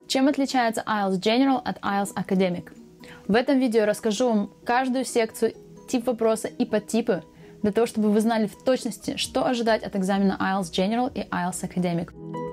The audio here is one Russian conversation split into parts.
Чем отличается IELTS General от IELTS Academic? В этом видео я расскажу вам каждую секцию, тип вопроса и подтипы, для того, чтобы вы знали в точности, что ожидать от экзамена IELTS General и IELTS Academic.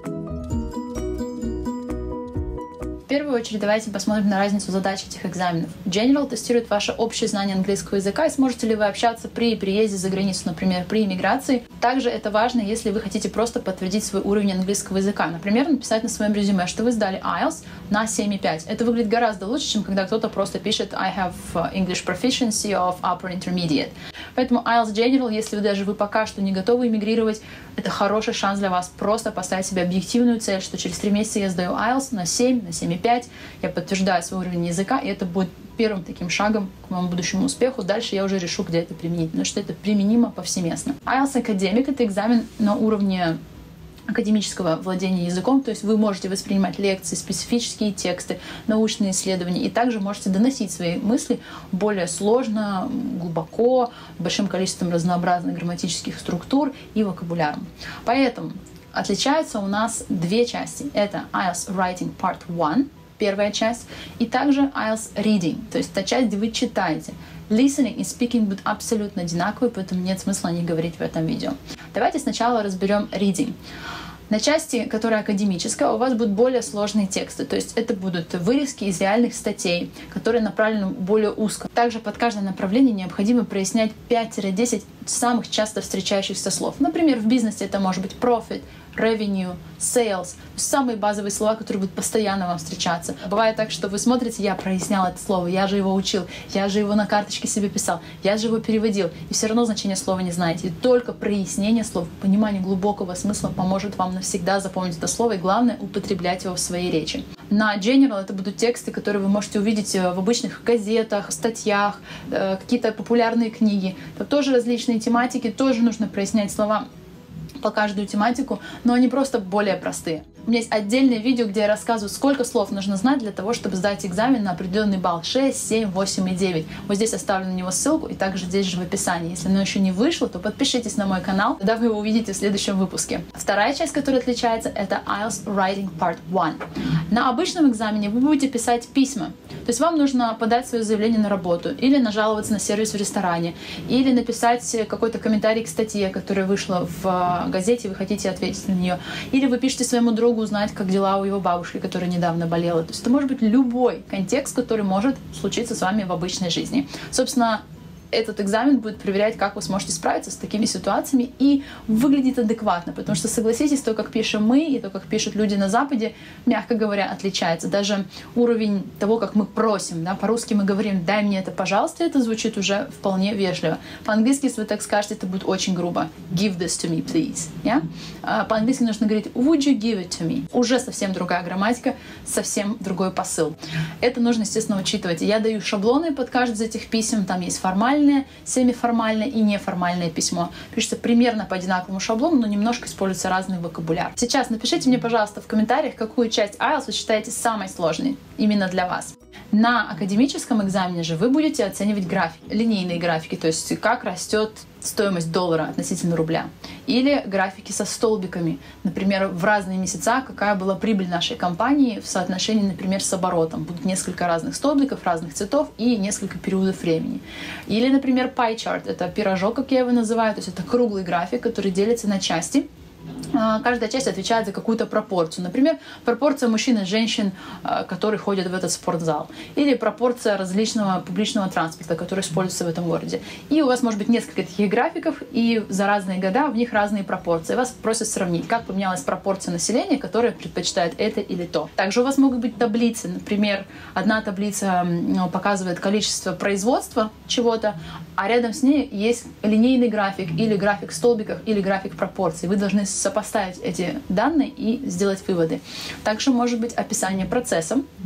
В первую очередь давайте посмотрим на разницу задач этих экзаменов. General тестирует ваше общее знание английского языка и сможете ли вы общаться при переезде за границу, например, при иммиграции. Также это важно, если вы хотите просто подтвердить свой уровень английского языка. Например, написать на своем резюме, что вы сдали IELTS на 7,5. Это выглядит гораздо лучше, чем когда кто-то просто пишет I have English proficiency of upper intermediate. Поэтому IELTS General, если вы пока что не готовы эмигрировать, это хороший шанс для вас просто поставить себе объективную цель, что через 3 месяца я сдаю IELTS на 7, на 7,5, я подтверждаю свой уровень языка, и это будет первым таким шагом к моему будущему успеху. Дальше я уже решу, где это применить, потому что это применимо повсеместно. IELTS Academic — это экзамен на уровне академического владения языком, то есть вы можете воспринимать лекции, специфические тексты, научные исследования, и также можете доносить свои мысли более сложно, глубоко, большим количеством разнообразных грамматических структур и вокабуляром. Поэтому отличаются у нас две части. Это IELTS Writing Part 1, первая часть, и также IELTS Reading, то есть та часть, где вы читаете. Listening и speaking будут абсолютно одинаковые, поэтому нет смысла о них говорить в этом видео. Давайте сначала разберем reading. На части, которая академическая, у вас будут более сложные тексты, то есть это будут вырезки из реальных статей, которые направлены более узко. Также под каждое направление необходимо прояснять 5-10 самых часто встречающихся слов. Например, в бизнесе это может быть profit, revenue, sales, самые базовые слова, которые будут постоянно вам встречаться. Бывает так, что вы смотрите, я прояснял это слово, я же его учил, я же его на карточке себе писал, я же его переводил, и все равно значение слова не знаете. И только прояснение слов, понимание глубокого смысла поможет вам навсегда запомнить это слово, и главное — употреблять его в своей речи. На General это будут тексты, которые вы можете увидеть в обычных газетах, статьях, какие-то популярные книги. Это тоже различные тематики, тоже нужно прояснять слова по каждую тематику, но они просто более простые. У меня есть отдельное видео, где я рассказываю, сколько слов нужно знать для того, чтобы сдать экзамен на определенный балл: 6, 7, 8 и 9. Вот здесь оставлю на него ссылку, и также здесь же в описании. Если оно еще не вышло, то подпишитесь на мой канал, тогда вы его увидите в следующем выпуске. Вторая часть, которая отличается, это IELTS Writing Part 1. На обычном экзамене вы будете писать письма. То есть вам нужно подать свое заявление на работу, или нажаловаться на сервис в ресторане, или написать какой-то комментарий к статье, которая вышла в газете, вы хотите ответить на нее, или вы пишете своему другу узнать, как дела у его бабушки, которая недавно болела. То есть это может быть любой контекст, который может случиться с вами в обычной жизни. Собственно, этот экзамен будет проверять, как вы сможете справиться с такими ситуациями и выглядеть адекватно, потому что, согласитесь, то, как пишем мы, и то, как пишут люди на Западе, мягко говоря, отличается. Даже уровень того, как мы просим, да, по-русски мы говорим «дай мне это, пожалуйста», это звучит уже вполне вежливо. По-английски, если вы так скажете, это будет очень грубо. «Give this to me, please». Yeah? По-английски нужно говорить «would you give it to me». Уже совсем другая грамматика, совсем другой посыл. Это нужно, естественно, учитывать. Я даю шаблоны под каждое из этих писем, там есть формальные, семиформальное и неформальное письмо. Пишется примерно по одинаковому шаблону, но немножко используется разный вокабуляр. Сейчас напишите мне, пожалуйста, в комментариях, какую часть IELTS вы считаете самой сложной именно для вас. На академическом экзамене же вы будете оценивать графики, линейные графики, то есть как растет стоимость доллара относительно рубля. Или графики со столбиками, например, в разные месяца, какая была прибыль нашей компании в соотношении, например, с оборотом. Будут несколько разных столбиков, разных цветов и несколько периодов времени. Или, например, pie chart — это пирожок, как я его называю, то есть это круглый график, который делится на части. Каждая часть отвечает за какую-то пропорцию. Например, пропорция мужчин и женщин, которые ходят в этот спортзал. Или пропорция различного публичного транспорта, который используется в этом городе. И у вас может быть несколько таких графиков, и за разные года в них разные пропорции. Вас просят сравнить, как поменялась пропорция населения, которое предпочитает это или то. Также у вас могут быть таблицы. Например, одна таблица показывает количество производства чего-то, а рядом с ней есть линейный график, или график столбиков, или график пропорций. Вы должны сопоставить эти данные и сделать выводы. Также может быть описание процесса,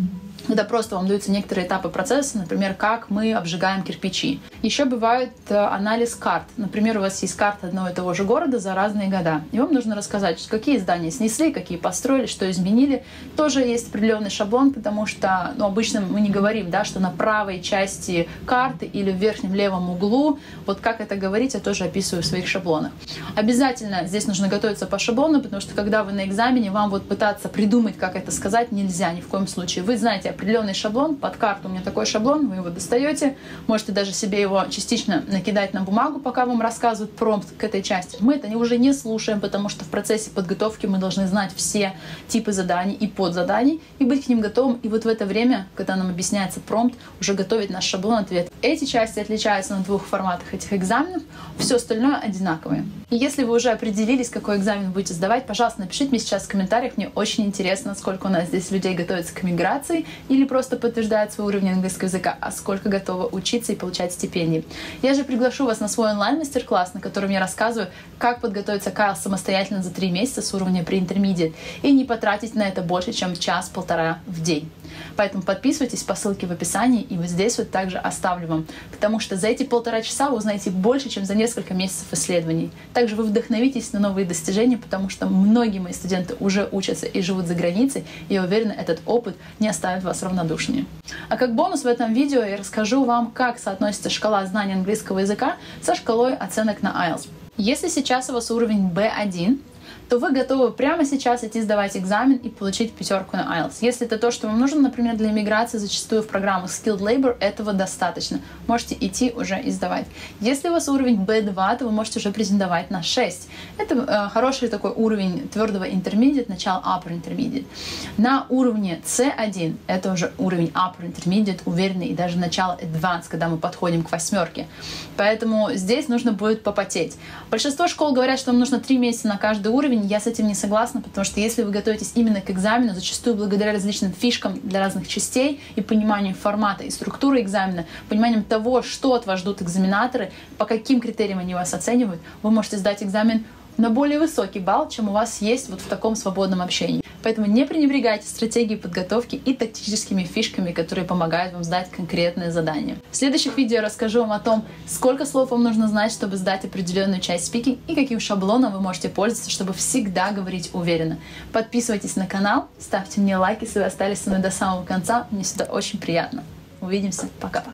когда просто вам даются некоторые этапы процесса, например, как мы обжигаем кирпичи. Еще бывает анализ карт. Например, у вас есть карта одного и того же города за разные года, и вам нужно рассказать, какие здания снесли, какие построили, что изменили. Тоже есть определенный шаблон, потому что обычно мы не говорим, да, что на правой части карты или в верхнем левом углу. Вот как это говорить, я тоже описываю в своих шаблонах. Обязательно здесь нужно готовиться по шаблону, потому что когда вы на экзамене, вам вот пытаться придумать, как это сказать, нельзя ни в коем случае. Вы знаете определенный шаблон, под карту у меня такой шаблон, вы его достаете, можете даже себе его частично накидать на бумагу, пока вам рассказывают промпт к этой части. Мы это уже не слушаем, потому что в процессе подготовки мы должны знать все типы заданий и подзаданий и быть к ним готовым. И вот в это время, когда нам объясняется промпт, уже готовить наш шаблон ответ. Эти части отличаются на двух форматах этих экзаменов, все остальное одинаковое. И если вы уже определились, какой экзамен будете сдавать, пожалуйста, напишите мне сейчас в комментариях, мне очень интересно, сколько у нас здесь людей готовится к миграции или просто подтверждает свой уровень английского языка, а сколько готовы учиться и получать стипендии. Я же приглашу вас на свой онлайн-мастер-класс, на котором я рассказываю, как подготовиться к IELTS самостоятельно за 3 месяца с уровня pre-intermediate и не потратить на это больше, чем час-полтора в день. Поэтому подписывайтесь по ссылке в описании, и вот здесь вот также оставлю вам, потому что за эти 1,5 часа вы узнаете больше, чем за несколько месяцев исследований. Также вы вдохновитесь на новые достижения, потому что многие мои студенты уже учатся и живут за границей, и я уверена, этот опыт не оставит вас равнодушными. А как бонус в этом видео я расскажу вам, как соотносится шкала знаний английского языка со шкалой оценок на IELTS. Если сейчас у вас уровень B1, то вы готовы прямо сейчас идти сдавать экзамен и получить 5 на IELTS. Если это то, что вам нужно, например, для иммиграции, зачастую в программах Skilled Labor, этого достаточно. Можете идти уже и сдавать. Если у вас уровень B2, то вы можете уже претендовать на 6. Это хороший такой уровень твердого intermediate, начало upper intermediate. На уровне C1, это уже уровень upper intermediate, уверенный, и даже начало advanced, когда мы подходим к 8. Поэтому здесь нужно будет попотеть. Большинство школ говорят, что вам нужно 3 месяца на каждый уровень. Я с этим не согласна, потому что если вы готовитесь именно к экзамену, зачастую благодаря различным фишкам для разных частей и пониманию формата и структуры экзамена, пониманием того, что от вас ждут экзаменаторы, по каким критериям они вас оценивают, вы можете сдать экзамен на более высокий балл, чем у вас есть вот в таком свободном общении. Поэтому не пренебрегайте стратегией подготовки и тактическими фишками, которые помогают вам сдать конкретное задание. В следующих видео я расскажу вам о том, сколько слов вам нужно знать, чтобы сдать определенную часть спикинг, и каким шаблоном вы можете пользоваться, чтобы всегда говорить уверенно. Подписывайтесь на канал, ставьте мне лайк, если вы остались со мной до самого конца. Мне всегда очень приятно. Увидимся. Пока-пока.